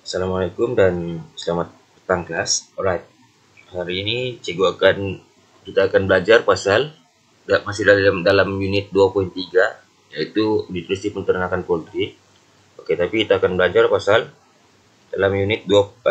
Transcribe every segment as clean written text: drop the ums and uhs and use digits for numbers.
Assalamualaikum dan selamat petang kelas. Alright, hari ini kita akan belajar pasal masih dalam unit 2.3, yaitu nutrisi peternakan poultry. Oke, tapi kita akan belajar pasal dalam unit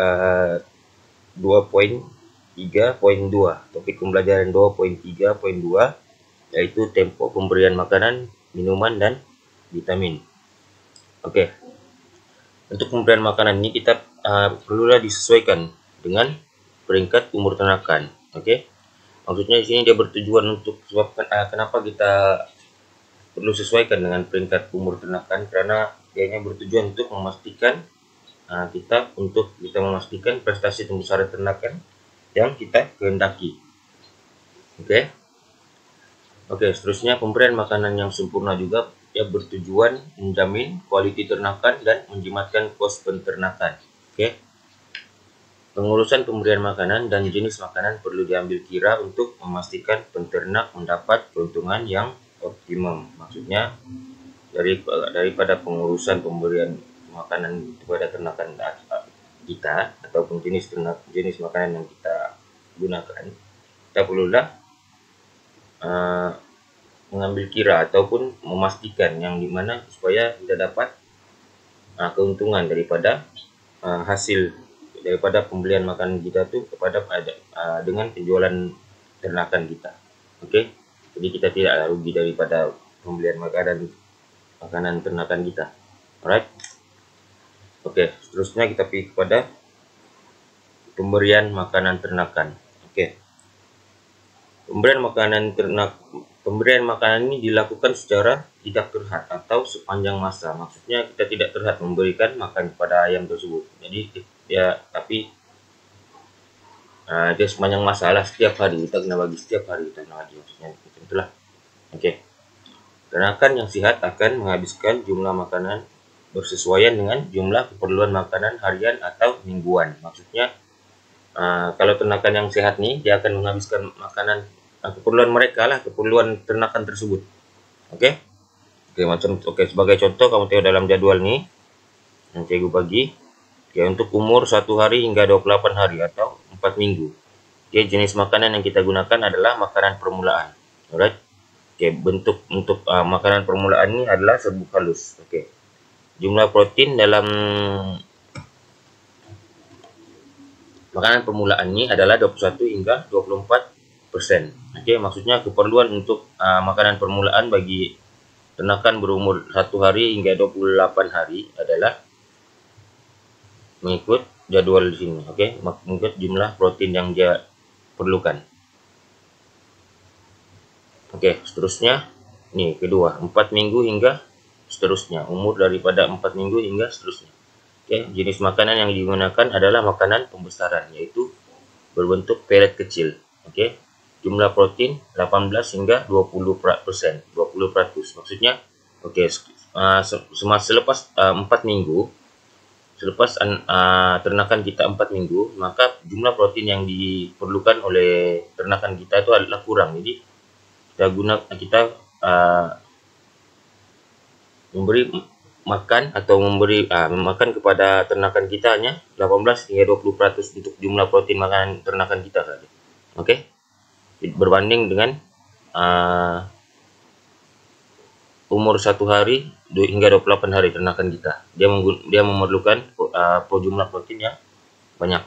2.3.2. Topik pembelajaran 2.3.2 yaitu tempo pemberian makanan, minuman dan vitamin. Oke. Untuk pemberian makanan ini kita perlulah disesuaikan dengan peringkat umur ternakan. Oke. Maksudnya di sini dia bertujuan untuk sebabkan kenapa kita perlu sesuaikan dengan peringkat umur ternakan, karena dianya bertujuan untuk memastikan kita memastikan prestasi pembesaran ternakan yang kita kehendaki. Oke. Oke, seterusnya pemberian makanan yang sempurna juga ia bertujuan menjamin kualiti ternakan dan menjimatkan kos peternakan. Oke. Pengurusan pemberian makanan dan jenis makanan perlu diambil kira untuk memastikan peternak mendapat keuntungan yang optimum. Maksudnya daripada pengurusan pemberian makanan kepada ternakan kita ataupun jenis makanan yang kita gunakan, kita perlulah mengambil kira ataupun memastikan yang dimana supaya kita dapat keuntungan daripada hasil daripada pembelian makanan kita tuh dengan penjualan ternakan kita. Oke. Jadi kita tidak rugi daripada pembelian makanan ternakan kita. Alright. Oke, seterusnya kita pergi kepada pemberian makanan ternakan. Oke. Pemberian makanan ini dilakukan secara tidak terhad atau sepanjang masa. Maksudnya kita tidak terhad memberikan makan kepada ayam tersebut. Jadi dia sepanjang masa lah, setiap hari kita kena bagi, maksudnya itulah. Oke. Ternakan yang sehat akan menghabiskan jumlah makanan bersesuaian dengan jumlah keperluan makanan harian atau mingguan. Maksudnya kalau ternakan yang sehat nih, dia akan menghabiskan makanan keperluan mereka lah, keperluan ternakan tersebut. Oke. Sebagai contoh kamu tengok dalam jadwal nih yang cikgu bagi, untuk umur 1 hari hingga 28 hari atau 4 minggu. Jenis makanan yang kita gunakan adalah makanan permulaan. Alright. Bentuk untuk makanan permulaan ini adalah serbuk halus. Jumlah protein dalam makanan permulaan ini adalah 21 hingga 24%. Maksudnya keperluan untuk makanan permulaan bagi ternakan berumur 1 hari hingga 28 hari adalah mengikut jadwal di sini. Mengikut jumlah protein yang dia perlukan. Seterusnya ini kedua, 4 minggu hingga seterusnya, umur daripada 4 minggu hingga seterusnya. Jenis makanan yang digunakan adalah makanan pembesaran, yaitu berbentuk pelet kecil. Jumlah protein 18 hingga 20%. Maksudnya selepas 4 minggu, selepas ternakan kita 4 minggu, maka jumlah protein yang diperlukan oleh ternakan kita itu adalah kurang. Jadi kita memberi makan atau makan kepada ternakan kita hanya 18 hingga 20% untuk jumlah protein makanan ternakan kita saja. Berbanding dengan umur 1 hari hingga 28 hari ternakan kita, dia memerlukan jumlah protein yang banyak.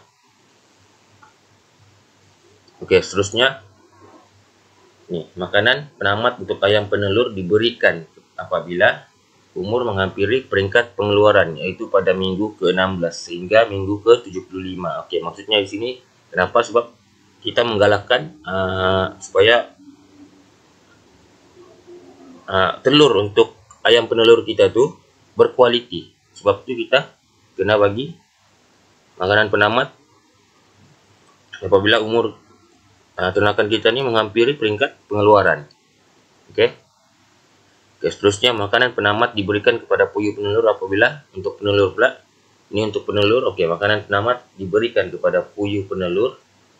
Seterusnya nih, makanan penamat untuk ayam penelur diberikan apabila umur menghampiri peringkat pengeluaran, yaitu pada minggu ke-16 sehingga minggu ke-75. Maksudnya di sini kenapa? Sebab kita menggalakkan supaya telur untuk ayam penelur kita tuh berkualiti. Sebab itu kita kena bagi makanan penamat apabila umur ternakan kita ini menghampiri peringkat pengeluaran. Seterusnya makanan penamat diberikan kepada puyuh penelur apabila untuk penelur pula. Ini untuk penelur. Makanan penamat diberikan kepada puyuh penelur.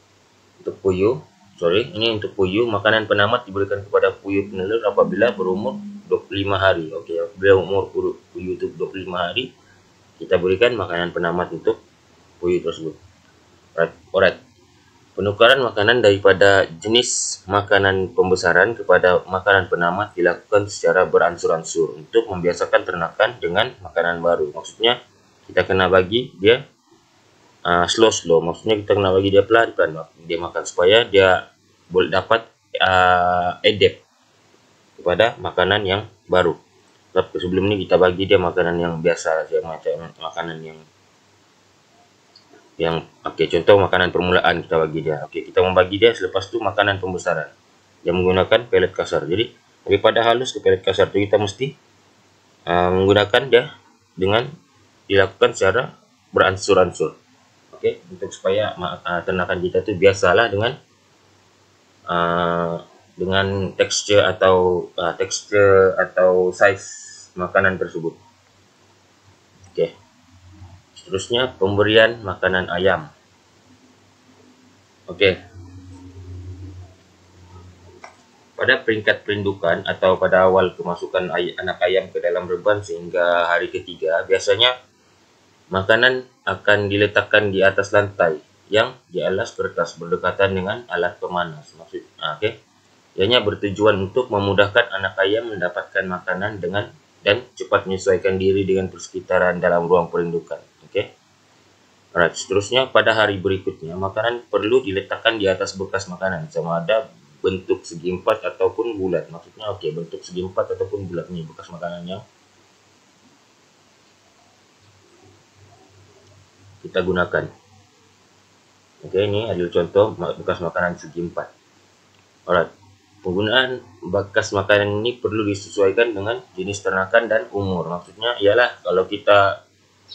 Ini untuk puyuh. Makanan penamat diberikan kepada puyuh penelur apabila berumur 25 hari. Apabila umur puyuh itu 25 hari, kita berikan makanan penamat untuk puyuh tersebut. Alright. Penukaran makanan daripada jenis makanan pembesaran kepada makanan penamat dilakukan secara beransur-ansur untuk membiasakan ternakan dengan makanan baru. Maksudnya kita kena bagi dia slow, maksudnya kita kena bagi dia pelan-pelan dia makan supaya dia boleh dapat adapt kepada makanan yang baru. Sebelum ini kita bagi dia makanan yang biasa, macam makanan yang oke, contoh makanan permulaan kita bagi dia. Oke, kita membagi dia, selepas itu makanan pembesaran yang menggunakan pelet kasar. Jadi daripada halus ke pelet kasar itu kita mesti menggunakan dia dengan dilakukan secara beransur-ansur. Oke, untuk supaya ternakan kita tuh biasalah dengan tekstur atau size makanan tersebut. Oke. Seterusnya pemberian makanan ayam. Oke. Pada peringkat perindukan atau pada awal kemasukan anak ayam ke dalam reban sehingga hari ketiga, biasanya makanan akan diletakkan di atas lantai yang dialas kertas berdekatan dengan alat pemanas. Oke. Ianya bertujuan untuk memudahkan anak ayam mendapatkan makanan dan cepat menyesuaikan diri dengan persekitaran dalam ruang perindukan. Oke. Alright, seterusnya pada hari berikutnya makanan perlu diletakkan di atas bekas makanan sama ada bentuk segi empat ataupun bulat. Maksudnya bentuk segi empat ataupun bulat ini bekas makanannya kita gunakan. Oke, ini adalah contoh bekas makanan segi empat. Alright, penggunaan bekas makanan ini perlu disesuaikan dengan jenis ternakan dan umur. Maksudnya ialah kalau kita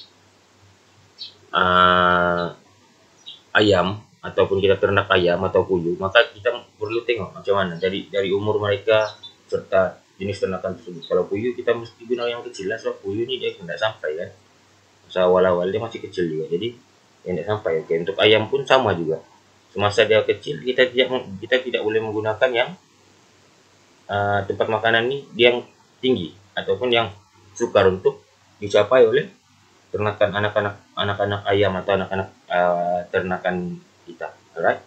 ayam ataupun kita ternak ayam atau puyuh, maka kita perlu tengok macam mana dari umur mereka serta jenis ternakan tersebut. Kalau puyuh kita mesti guna yang kecil lah, sebab puyuh ini dia tidak sampai kan. Masa awal-awal dia masih kecil juga, jadi dia tidak sampai. Oke, untuk ayam pun sama juga. Semasa dia kecil kita tidak boleh menggunakan yang tempat makanan ini yang tinggi ataupun yang sukar untuk dicapai oleh ternakan anak-anak ayam atau anak-anak ternakan kita. Alright.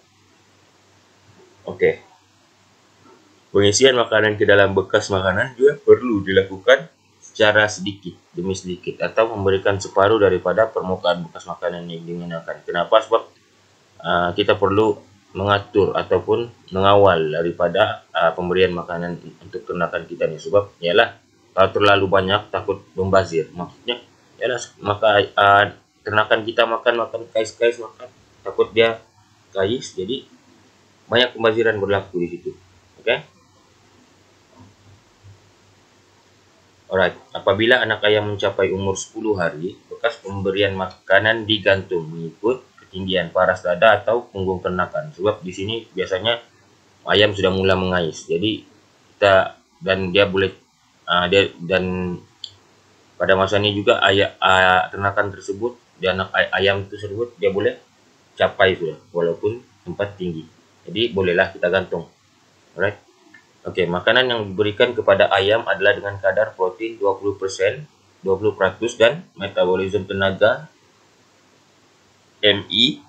Oke. Pengisian makanan ke dalam bekas makanan juga perlu dilakukan secara sedikit demi sedikit atau memberikan separuh daripada permukaan bekas makanan yang digunakan. Kenapa? Sebab kita perlu mengatur ataupun mengawal daripada pemberian makanan untuk ternakan kita nih. Sebab ialah kalau terlalu banyak takut membazir. Maksudnya ialah maka ternakan kita makan kais makan takut dia kais, jadi banyak pembaziran berlaku di situ. Oke. Alright, apabila anak ayam mencapai umur 10 hari, bekas pemberian makanan digantung mengikut ketinggian paras dada atau punggung ternakan. Sebab di sini biasanya ayam sudah mulai mengais. Jadi dia boleh dan pada masa ini juga ternakan tersebut, anak ayam tersebut dia boleh capai sudah walaupun tempat tinggi. Jadi bolehlah kita gantung. Alright. Oke, makanan yang diberikan kepada ayam adalah dengan kadar protein 20% dan metabolisme tenaga MI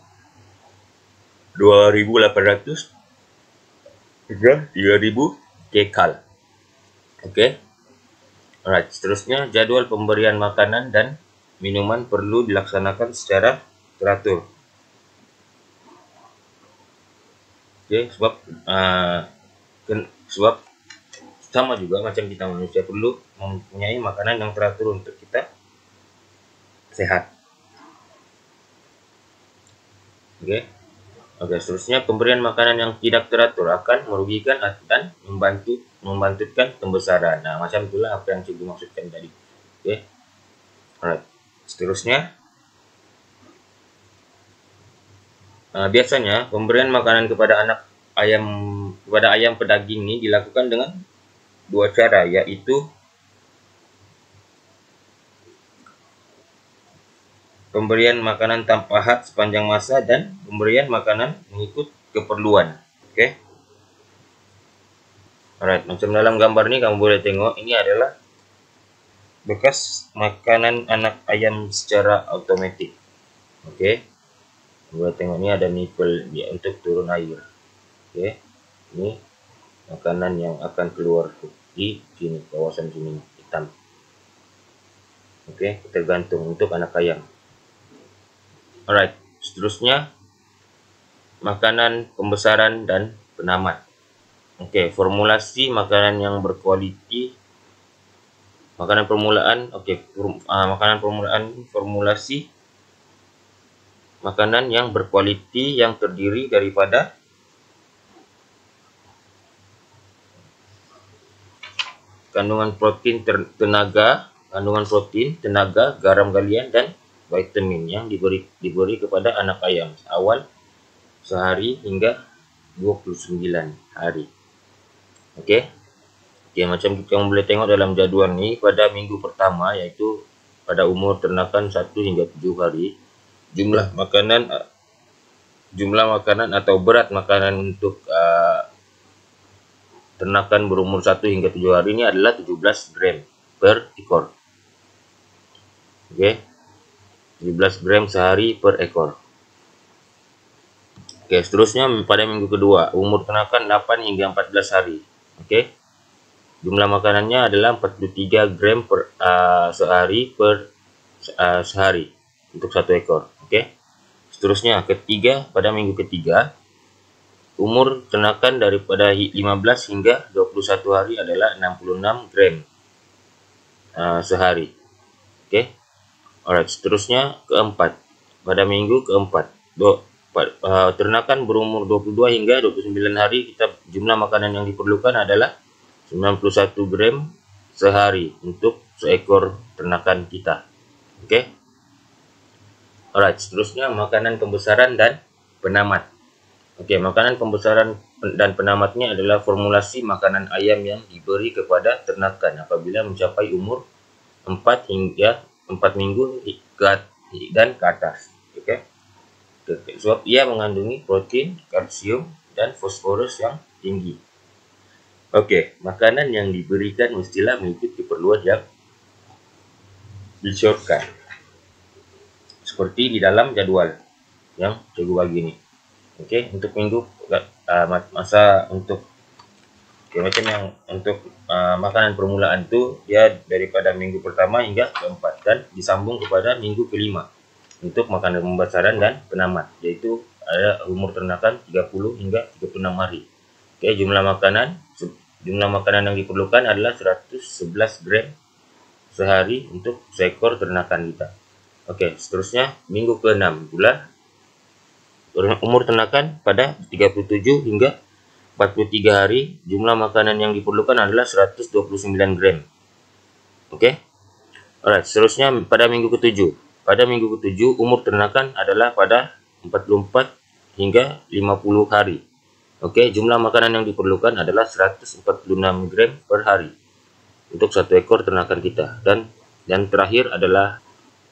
2800 hingga 3000 kcal. Oke. Alright, seterusnya jadwal pemberian makanan dan minuman perlu dilaksanakan secara teratur. Oke, sebab sama juga macam kita manusia perlu mempunyai makanan yang teratur untuk kita sehat. Oke, seterusnya pemberian makanan yang tidak teratur akan merugikan dan membantutkan pembesaran. Nah, macam itulah apa yang cikgu maksudkan tadi. Oke. Alright. Seterusnya biasanya pemberian makanan kepada ayam pedaging ini dilakukan dengan dua cara, yaitu pemberian makanan tanpa had sepanjang masa dan pemberian makanan mengikut keperluan. Oke. Alright, macam dalam gambar ini kamu boleh tengok, ini adalah bekas makanan anak ayam secara otomatis. Oke, buat tengok ini ada nipple ya, untuk turun air. Oke, ini makanan yang akan keluar di sini, kawasan sini hitam. Oke, tergantung untuk anak ayam. Alright, seterusnya makanan pembesaran dan penamat. Oke, formulasi makanan yang berkualiti, makanan permulaan. Oke, makanan permulaan, formulasi makanan yang berkualiti yang terdiri daripada kandungan protein, tenaga, garam galian, dan vitamin yang diberi kepada anak ayam awal sehari hingga 29 hari. Oke. Oke, macam kita boleh tengok dalam jadual ini, pada minggu pertama yaitu pada umur ternakan 1 hingga 7 hari, jumlah makanan atau berat makanan untuk ternakan berumur 1 hingga 7 hari ini adalah 17 gram per ekor. Oke. 17 gram sehari per ekor. Oke, seterusnya pada minggu kedua, umur ternakan 8 hingga 14 hari. Oke. Jumlah makanannya adalah 43 gram per sehari per sehari untuk 1 ekor. Oke. Seterusnya ketiga, pada minggu ketiga, umur ternakan daripada 15 hingga 21 hari adalah 66 gram sehari. Oke. Alright, seterusnya keempat, pada minggu keempat, ternakan berumur 22 hingga 29 hari, jumlah makanan yang diperlukan adalah 91 gram sehari untuk seekor ternakan kita. Oke. Alright, seterusnya makanan pembesaran dan penamat. Oke, makanan pembesaran dan penamatnya adalah formulasi makanan ayam yang diberi kepada ternakan apabila mencapai umur 4 minggu dan ke atas. Oke. Sebab ia mengandungi protein, kalsium, dan fosforus yang tinggi. Oke, makanan yang diberikan mestilah mengikuti keperluan yang disyorkan, seperti di dalam jadwal yang cikgu bagi ini. Oke, untuk minggu masa untuk macam yang untuk makanan permulaan itu dia daripada minggu pertama hingga keempat dan disambung kepada minggu kelima untuk makanan pembesaran dan penamat, yaitu ada umur ternakan 30 hingga 36 hari. Oke, jumlah makanan yang diperlukan adalah 111 gram sehari untuk seekor ternakan kita. Oke, seterusnya minggu ke-6 pula umur ternakan pada 37 hingga 43 hari, jumlah makanan yang diperlukan adalah 129 gram. Oke. Alright, seterusnya pada minggu ke-7. Pada minggu ke-7 umur ternakan adalah pada 44 hingga 50 hari. Oke, jumlah makanan yang diperlukan adalah 146 gram per hari untuk 1 ekor ternakan kita. Dan terakhir adalah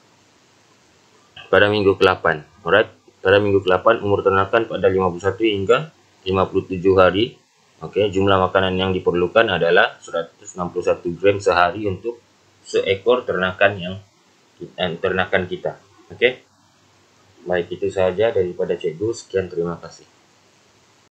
pada minggu ke-8. Alright, pada minggu ke-8 umur ternakan pada 51 hingga 57 hari. Oke, jumlah makanan yang diperlukan adalah 161 gram sehari untuk seekor ternakan kita. Oke. Baik, itu saja daripada cikgu. Sekian, terima kasih.